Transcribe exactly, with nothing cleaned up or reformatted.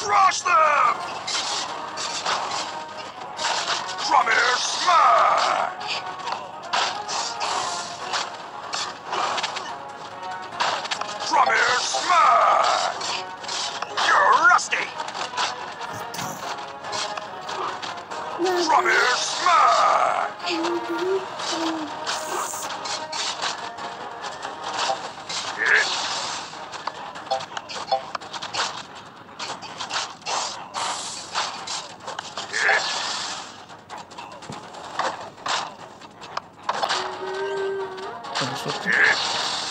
Crush them! Drummer smash! Drummer smash! You're rusty! Drummer smash! Hit. Hit. Хорошо. Hit.